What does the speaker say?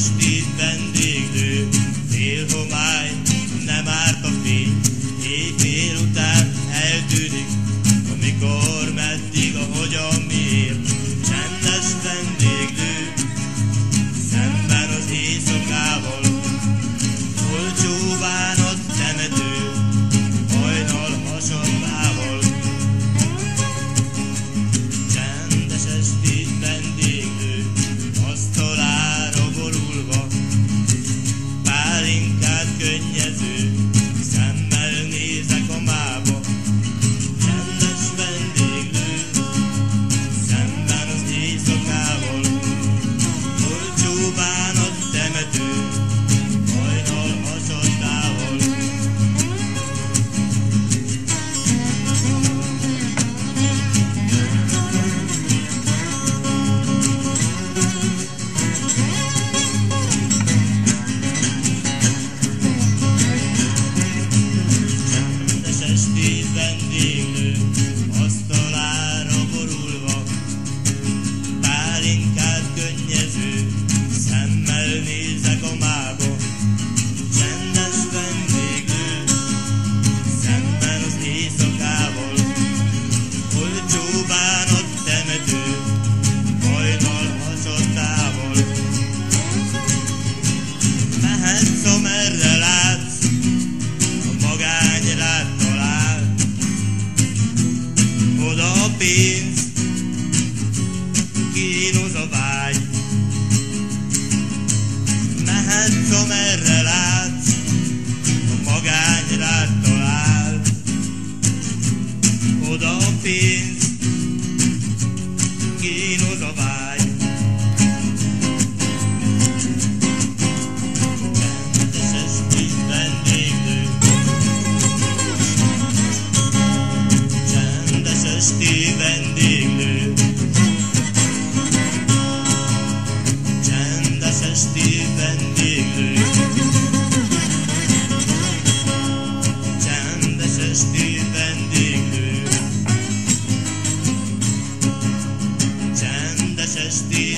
esti vendéglő, félhomály, nem árt a fény, éjfél után eltűnik, amikor, meddig, ahogyan, miért. Csendes vendéglő, szemben az éjszakával, olcsó bánat temető, hajnal hasonlával. Csendes esti vendéglő, asztalára borulva, pálinkát könnyező, szemmel nézek a mába. Csendes vendéglő, szemben az éjszakával, olcsó bánat temető, hajnal hasadtával. Csendes esti vendéglő, asztalára borulva, pálinkát könnyező, szemmel nézek a mába. Csendes vendéglő, szemben az éjszakával, olcsó bánat temető, hajnal hasadtával. Mehetsz, amerre látsz, a magány rád talál, oda a pénz, kínoz a vágy. Mehetsz, amerre látsz, a magány rád talál, oda a pénz, kínoz a vágy. Csendes esti vendéglő, csendes esti vendéglő, csendes esti vendéglő, csendes esti vendéglő, csendes esti